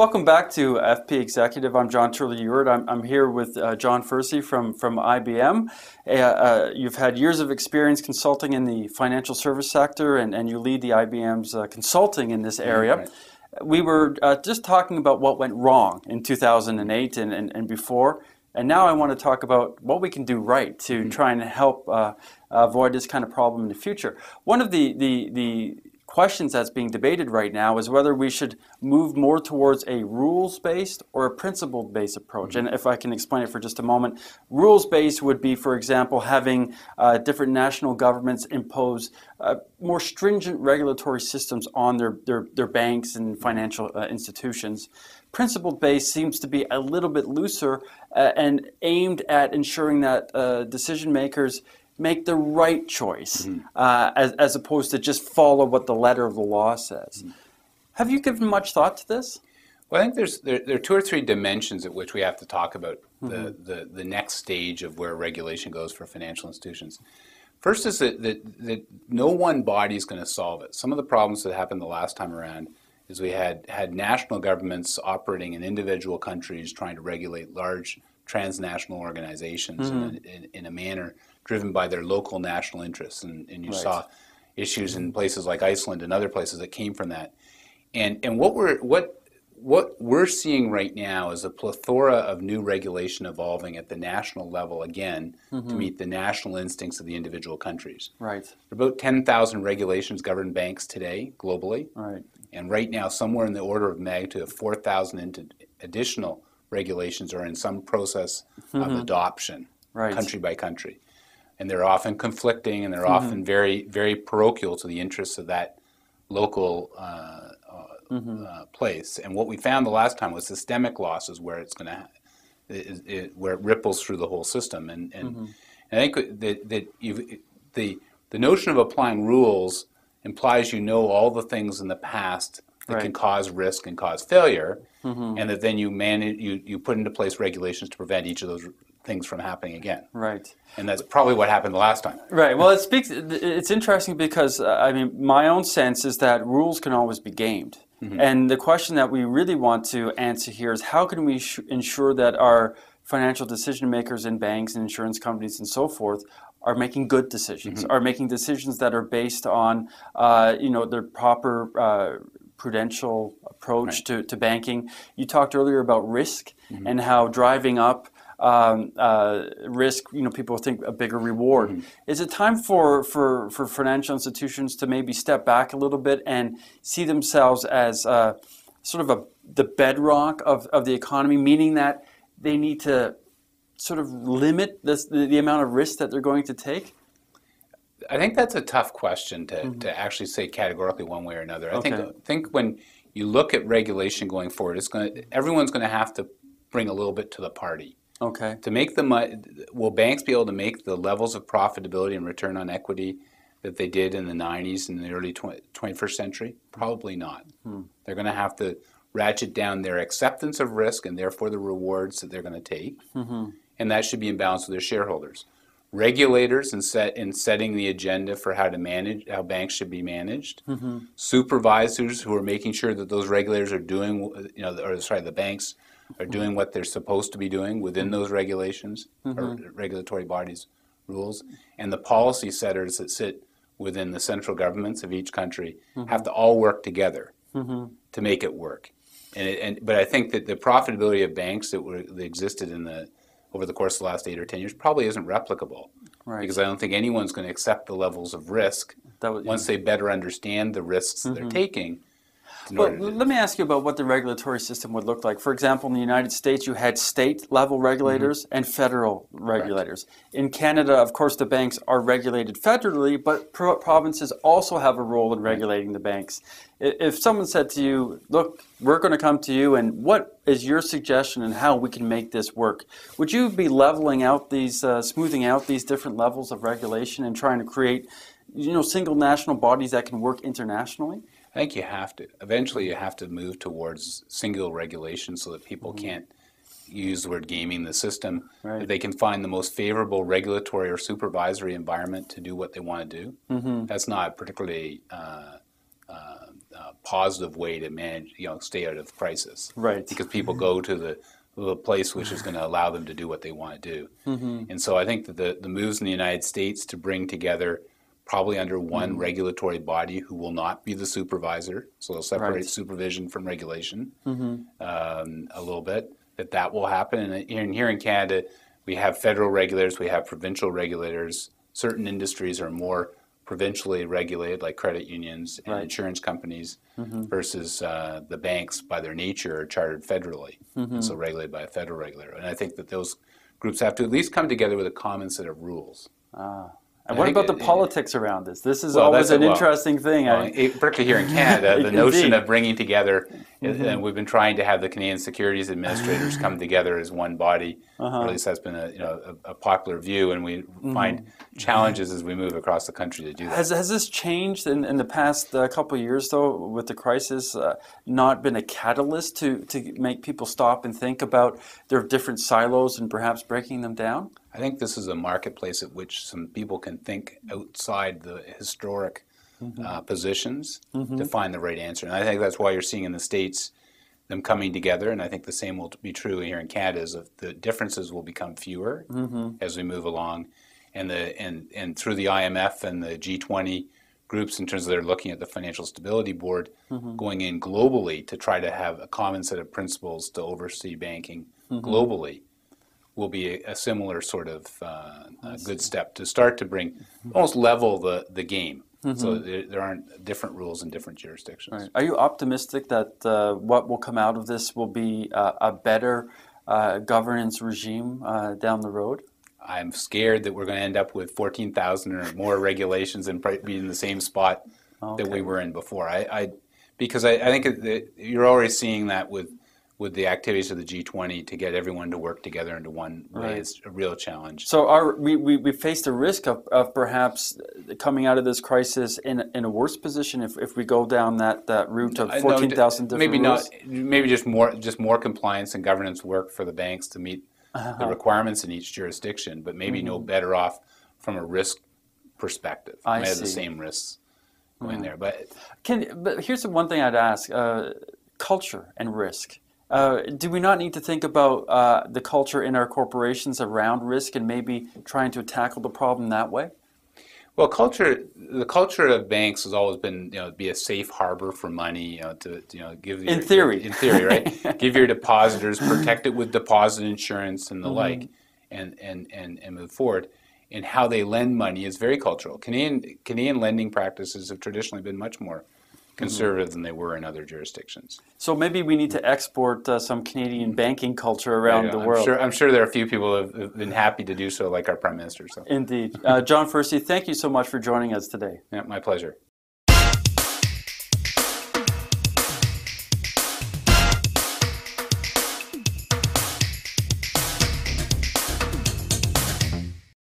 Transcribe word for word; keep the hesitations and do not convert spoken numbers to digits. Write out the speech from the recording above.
Welcome back to F P Executive. I'm John Turley-Ewart. I'm, I'm here with uh, John Fursey from, from I B M. Uh, uh, you've had years of experience consulting in the financial service sector, and, and you lead the I B M's uh, consulting in this area. Right. We were uh, just talking about what went wrong in two thousand eight and, and, and before, and now I want to talk about what we can do right to mm-hmm. try and help uh, avoid this kind of problem in the future. One of the, the, the questions that's being debated right now is whether we should move more towards a rules-based or a principle-based approach. Mm-hmm. And if I can explain it for just a moment, rules-based would be, for example, having uh, different national governments impose uh, more stringent regulatory systems on their, their, their banks and financial uh, institutions. Principle-based seems to be a little bit looser uh, and aimed at ensuring that uh, decision makers make the right choice, mm-hmm. uh, as, as opposed to just follow what the letter of the law says. Mm-hmm. Have you given much thought to this? Well, I think there's there, there are two or three dimensions at which we have to talk about mm-hmm. the, the, the next stage of where regulation goes for financial institutions. First is that, that, that no one body is going to solve it. Some of the problems that happened the last time around is we had, had national governments operating in individual countries trying to regulate large transnational organizations mm-hmm. in, in, in a manner driven by their local national interests. And, and you right. saw issues in places like Iceland and other places that came from that. And and what we're what what we're seeing right now is a plethora of new regulation evolving at the national level again mm-hmm. to meet the national instincts of the individual countries. Right. There are about ten thousand regulations govern banks today globally. Right. And right now, somewhere in the order of magnitude of four thousand into additional regulations are in some process mm-hmm. of adoption, right. country by country. And they're often conflicting, and they're mm-hmm. often very, very parochial to the interests of that local uh, uh, mm-hmm. uh, place. And what we found the last time was systemic losses, where it's going to, it, it, where it ripples through the whole system. And, and, mm-hmm. and I think that that you've, the the notion of applying rules implies you know all the things in the past that right. can cause risk and cause failure, mm-hmm. and that then you manage you you put into place regulations to prevent each of those things from happening again. Right. And that's probably what happened the last time. Right. Well, it speaks. It's interesting because uh, I mean, my own sense is that rules can always be gamed, mm-hmm. and the question that we really want to answer here is how can we sh- ensure that our financial decision makers in banks and insurance companies and so forth are making good decisions, mm-hmm. are making decisions that are based on uh, you know their proper uh, prudential approach right. to, to banking. You talked earlier about risk mm-hmm. and how driving up Um, uh, risk, you know, people think a bigger reward. Mm-hmm. Is it time for, for, for financial institutions to maybe step back a little bit and see themselves as uh, sort of a, the bedrock of, of the economy, meaning that they need to sort of limit this, the, the amount of risk that they're going to take? I think that's a tough question to, mm-hmm. to actually say categorically one way or another. I okay. think think when you look at regulation going forward, it's going to, everyone's going to have to bring a little bit to the party. Okay. To make the will banks be able to make the levels of profitability and return on equity that they did in the nineties and the early twenty-first century? Probably not. Hmm. They're going to have to ratchet down their acceptance of risk and therefore the rewards that they're going to take, mm-hmm. and that should be in balance with their shareholders. Regulators in set in setting the agenda for how to manage how banks should be managed. Mm-hmm. Supervisors who are making sure that those regulators are doing, you know, or sorry, the banks. are doing what they're supposed to be doing within those regulations mm-hmm. or regulatory bodies' rules, and the policy setters that sit within the central governments of each country mm-hmm. have to all work together mm-hmm. to make it work. And, it, and but I think that the profitability of banks that, were, that existed in the over the course of the last eight or ten years probably isn't replicable, right. because I don't think anyone's going to accept the levels of risk that was, once yeah. they better understand the risks mm-hmm. they're taking. Well, let me ask you about what the regulatory system would look like. For example, in the United States, you had state-level regulators mm-hmm. and federal regulators. Correct. In Canada, of course, the banks are regulated federally, but pro- provinces also have a role in regulating the banks. If someone said to you, look, we're going to come to you, and what is your suggestion on how we can make this work? Would you be leveling out these, uh, smoothing out these different levels of regulation and trying to create, you know, single national bodies that can work internationally? I think you have to. Eventually, you have to move towards single regulation so that people mm-hmm. can't use the word gaming the system. Right. That they can find the most favorable regulatory or supervisory environment to do what they want to do. Mm-hmm. That's not particularly uh, uh, uh, uh, positive way to manage, you know, stay out of crisis. Right. Because people go to the the place which is going to allow them to do what they want to do. Mm-hmm. And so I think that the, the moves in the United States to bring together probably under one mm-hmm. regulatory body who will not be the supervisor, so they'll separate right. supervision from regulation mm-hmm. um, a little bit, that that will happen. And here, here in Canada, we have federal regulators, we have provincial regulators. Certain industries are more provincially regulated, like credit unions and right. insurance companies, mm-hmm. versus uh, the banks, by their nature, are chartered federally, mm-hmm. and so regulated by a federal regulator. And I think that those groups have to at least come together with a common set of rules. Ah. And what about the it, politics around this? This is well, always an well, interesting thing. Well, it, particularly here in Canada, the notion of bringing together, mm-hmm. and we've been trying to have the Canadian Securities Administrators come together as one body, uh-huh. or at least that's been a, you know, a, a popular view, and we mm-hmm. find challenges as we move across the country to do that. Has, has this changed in, in the past uh, couple of years, though, with the crisis, uh, not been a catalyst to, to make people stop and think about their different silos and perhaps breaking them down? I think this is a marketplace at which some people can think outside the historic mm-hmm. uh, positions mm-hmm. to find the right answer. And I think that's why you're seeing in the States them coming together, and I think the same will be true here in Canada, is that the differences will become fewer mm-hmm. as we move along. And, the, and, and through the I M F and the G twenty groups, in terms of they're looking at the Financial Stability Board, mm-hmm. going in globally to try to have a common set of principles to oversee banking mm-hmm. globally, will be a, a similar sort of uh, a good step to start to bring, almost level the, the game. Mm-hmm. So there, there aren't different rules in different jurisdictions. Right. Are you optimistic that uh, what will come out of this will be uh, a better uh, governance regime uh, down the road? I'm scared that we're going to end up with fourteen thousand or more regulations and be in the same spot okay. that we were in before. I, I because I, I think that you're already seeing that with with the activities of the G twenty to get everyone to work together into one way. Right. It's a real challenge. So are, we, we, we face the risk of, of perhaps coming out of this crisis in, in a worse position if, if we go down that, that route of fourteen thousand no, different maybe rules? Not, maybe just more, just more compliance and governance work for the banks to meet uh-huh. the requirements in each jurisdiction, but maybe mm-hmm. no better off from a risk perspective. I may see. have the same risks going mm-hmm. there. But, Can, but here's the one thing I'd ask, uh, culture and risk. Uh, do we not need to think about uh, the culture in our corporations around risk and maybe trying to tackle the problem that way? Well, culture, the culture of banks has always been, you know, be a safe harbor for money, you know, to, you know, give your, in theory, in theory, right? Give your depositors, protect it with deposit insurance and the mm-hmm. like, and, and, and, and move forward. And how they lend money is very cultural. Canadian Canadian lending practices have traditionally been much more conservative mm-hmm. than they were in other jurisdictions. So maybe we need to export uh, some Canadian banking culture around know, the I'm world. Sure, I'm sure there are a few people who have been happy to do so, like our Prime Minister. So. Indeed. Uh, John Fursey, thank you so much for joining us today. Yeah, my pleasure.